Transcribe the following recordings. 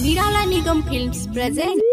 निराला निगम films present.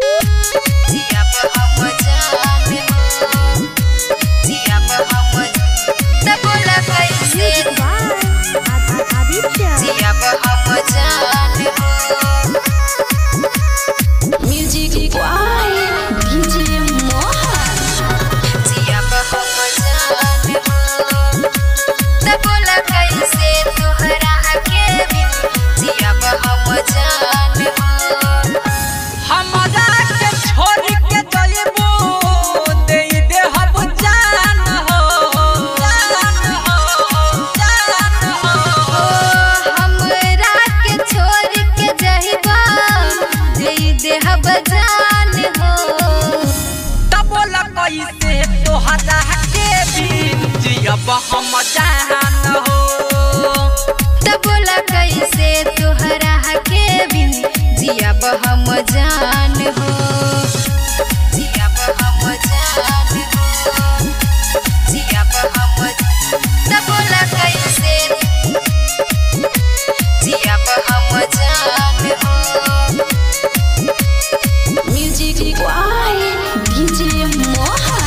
हम जान हो बोला कैसे तोहरा के बिन जियब हम जान हो, जियब हम जान हो, जियब हम बोला कैसे जियब हम जान हो। म्यूजिक डीजे मोहन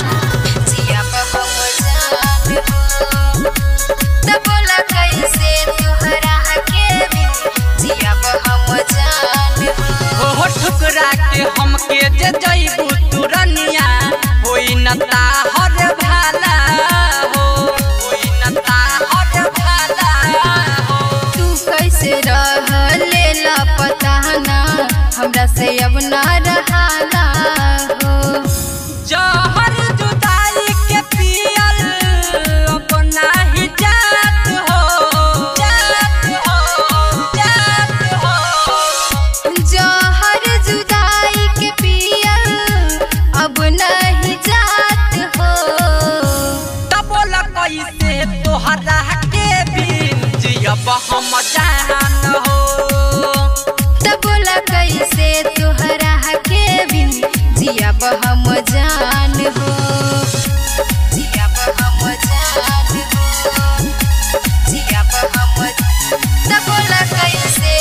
बोला कैसे तोहरा के बिन जियब हम जान हो। ठुकरा के हमके जे जइबू तुरनिया होई न ताहर भाला हो, होई न ताहर भाला हो। तू कैसे रह लेला पता ना हमरा से अब ना रहाला हो। जहर जुदाई के पियल अब नाही जात हो, जात हो, जात हो। जहर जुदाई के पियल अब नहीं जात हो। बोला कैसे तोहरा के बिन जियब हम जान हो। बोला कैसे तोहरा के बिन जियब हम जान हो, जियब हम जान हो, जियब हम बोला कैसे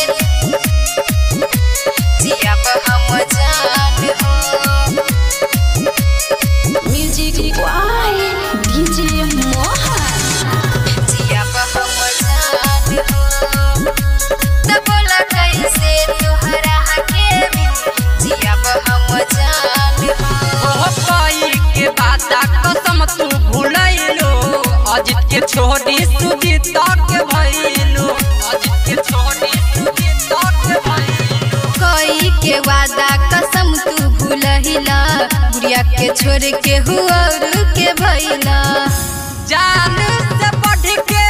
जियब हम जान हो। म्यूजिक डीजे मोहन जियब हम जान हो। बोला कैसे तोहरा के बिन जियब हम जान हो। कई के बाता कसम तू भूलैलो, अजित के छोड़ी सुजीत के भइलो, अजित के छोड़ी सुजीत के भइलो। कई के वादा कसम तू भूलहिला, गुड़िया के छोड़ के हुआ के भइला। जान से बढ़ के